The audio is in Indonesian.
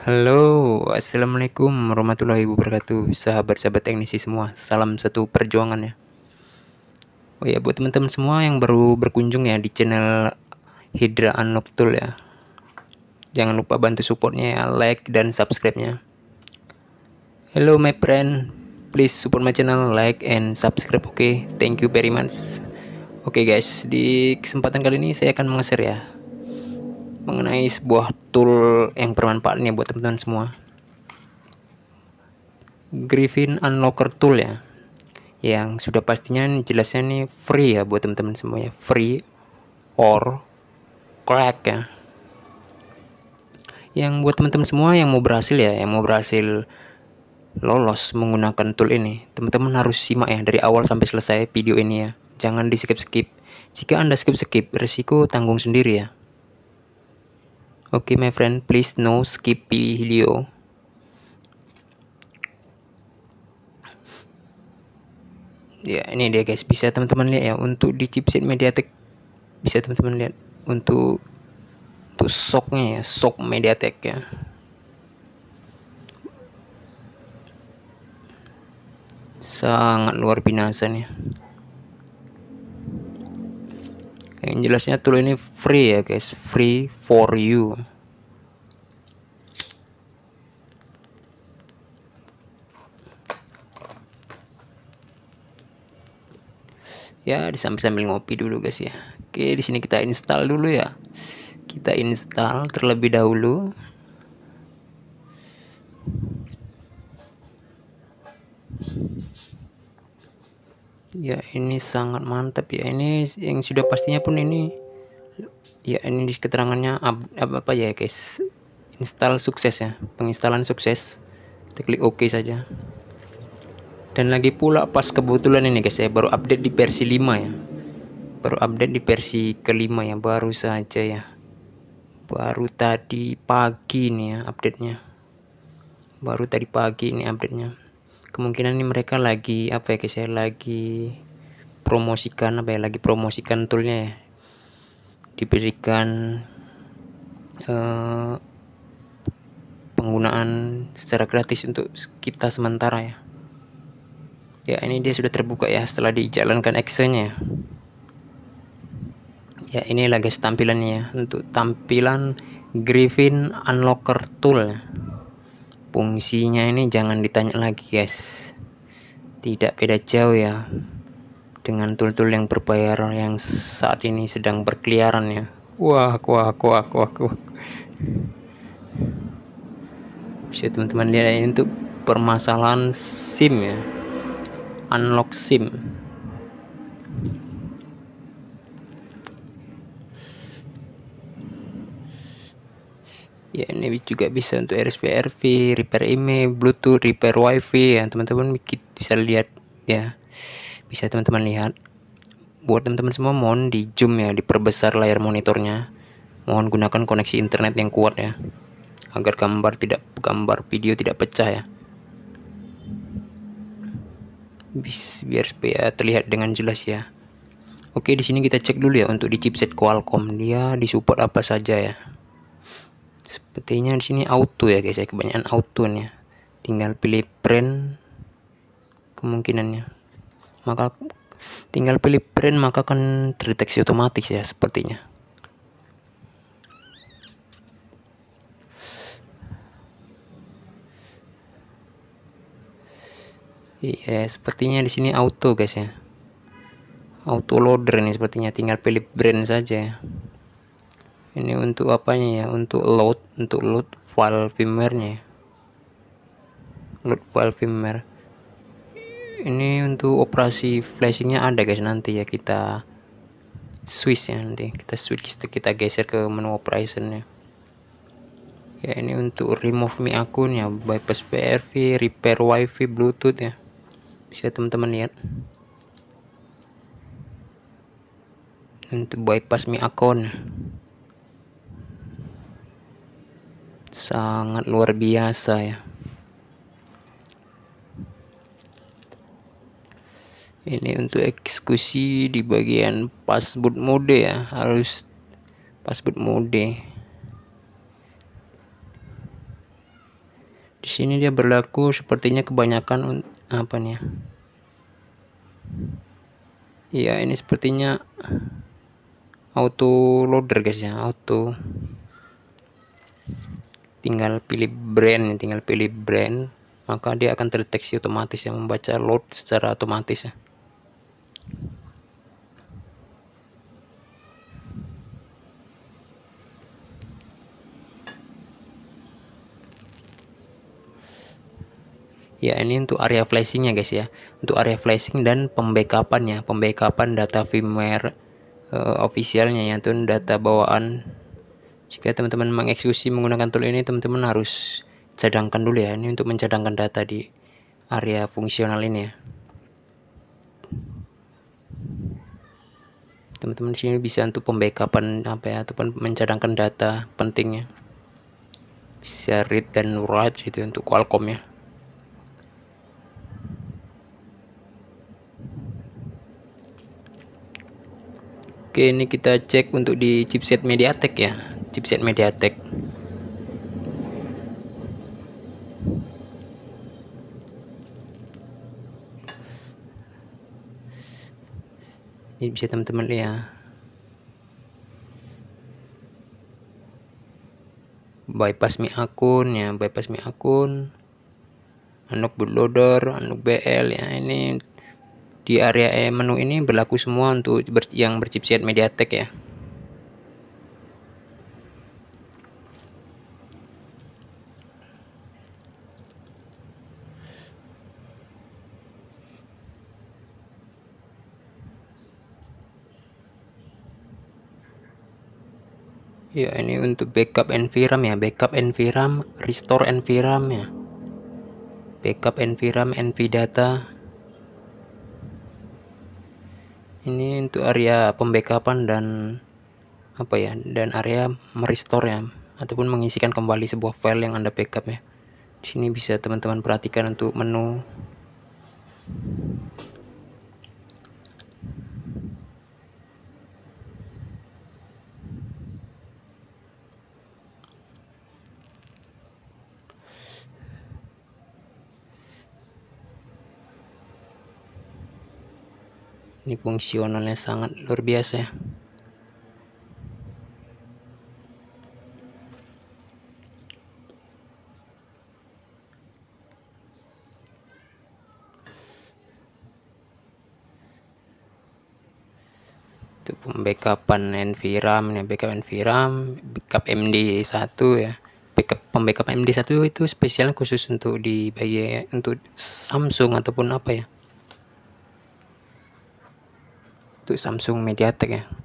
Halo, assalamualaikum warahmatullahi wabarakatuh, sahabat-sahabat teknisi semua. Salam satu perjuangan ya. Oh ya, buat teman-teman semua yang baru berkunjung ya di channel Hydra Unlock Tool ya. Jangan lupa bantu supportnya ya, like dan subscribe-nya. Hello my friend, please support my channel, like and subscribe. Oke, thank you very much. Oke guys, di kesempatan kali ini saya akan mengeser ya mengenai sebuah tool yang bermanfaat nih buat teman-teman semua. Griffin Unlocker Tool ya, yang sudah pastinya jelasnya nih free ya buat teman-teman semuanya, free or crack ya. Yang buat teman-teman semua yang mau berhasil ya, yang mau berhasil lolos menggunakan tool ini, teman-teman harus simak ya dari awal sampai selesai video ini ya. Jangan di skip-skip. Jika Anda skip-skip, resiko tanggung sendiri ya. Oke my friend, please no skip video. Ya ini dia guys, bisa teman-teman lihat ya, untuk di chipset MediaTek bisa teman-teman lihat untuk shocknya ya, shock MediaTek ya. Sangat luar biasa nih. Yang jelasnya tool ini free ya guys, free for you. Ya, sambil ngopi dulu guys ya. Oke, di sini kita install dulu ya. Kita install terlebih dahulu. Ya, ini sangat mantap ya. Ini yang sudah pastinya pun ini ya, ini di keterangannya apa ya guys. Install sukses ya. Penginstalan sukses. Kita klik OK saja. Dan lagi pula pas kebetulan ini guys, saya baru update di versi 5 ya. Baru update di versi kelima ya, baru saja ya. Baru tadi pagi nih ya update-nya. Baru tadi pagi ini update-nya. Kemungkinan ini mereka lagi apa ya guys ya, lagi promosikan apa ya, lagi promosikan toolnya ya. Diberikan penggunaan secara gratis untuk kita sementara ya. Ya, ini dia sudah terbuka ya setelah dijalankan actionnya. Ya, inilah guys tampilannya ya, untuk tampilan Griffin Unlocker Tool. Fungsinya ini jangan ditanya lagi guys, tidak beda jauh ya dengan tool-tool yang berbayar yang saat ini sedang berkeliaran ya. Wah. Bisa teman-teman lihat ini untuk permasalahan SIM ya, unlock SIM. Ya, ini juga bisa untuk RSV-RV, repair email, Bluetooth, repair WiFi ya, teman-teman bisa lihat ya. Bisa teman-teman lihat. Buat teman-teman semua mohon di zoom ya, diperbesar layar monitornya. Mohon gunakan koneksi internet yang kuat ya, agar gambar video tidak pecah ya. Biar supaya terlihat dengan jelas ya. Oke, di sini kita cek dulu ya untuk di chipset Qualcomm, dia disupport apa saja ya. Sepertinya di sini auto ya guys ya, kebanyakan auto nih. Tinggal pilih brand kemungkinannya. Maka tinggal pilih brand maka akan terdeteksi otomatis ya sepertinya. Iya, sepertinya di sini auto guys ya. Auto loader nih sepertinya, tinggal pilih brand saja ya. Ini untuk apanya ya? Untuk load file firmware-nya. Load file firmware. Ini untuk operasi flashingnya ada guys, nanti ya kita switch ya, nanti kita switch, kita geser ke menu operationnya. Ya, ini untuk remove mi akun ya, bypass VRV, repair WiFi, Bluetooth ya. Bisa teman-teman lihat. Untuk bypass mi akun. Sangat luar biasa ya. Ini untuk eksekusi di bagian passboot mode ya, harus passboot mode. Di sini dia berlaku sepertinya kebanyakan apa nih ya? Ya ini sepertinya auto loader guys ya, auto. Tinggal pilih brand, maka dia akan terdeteksi otomatis yang membaca load secara otomatis ya. Ya ini untuk area flashingnya guys ya, untuk area flashing dan pembackupannya, pembackupan data firmware officialnya ya, itu data bawaan. Jika teman-teman mengeksekusi menggunakan tool ini, teman-teman harus cadangkan dulu ya, ini untuk mencadangkan data di area fungsional ini ya. Teman-teman di sini bisa untuk pembackupan apa ya, ataupun mencadangkan data pentingnya, bisa read dan write gitu untuk Qualcomm ya. Oke, ini kita cek untuk di chipset MediaTek ya, chipset MediaTek. Ini bisa teman-teman lihat. Bypass Mi akun ya, bypass Mi akun, unlock bootloader, unlock BL ya. Ini di area menu ini berlaku semua untuk yang berchipset MediaTek ya. Ya ini untuk backup NVRAM ya, backup NVRAM, restore NVRAM ya, backup NVRAM, NVData. Ini untuk area pembackupan dan apa ya, dan area merestore ya, ataupun mengisikan kembali sebuah file yang Anda backup ya. Di sini bisa teman-teman perhatikan untuk menu. Ini fungsionalnya sangat luar biasa ya. Itu pembackupan NVRAM ya, backup NVRAM, backup MD1 ya. Pembackup MD1 itu spesial khusus untuk di bagian untuk Samsung ataupun apa ya, untuk Samsung MediaTek ya.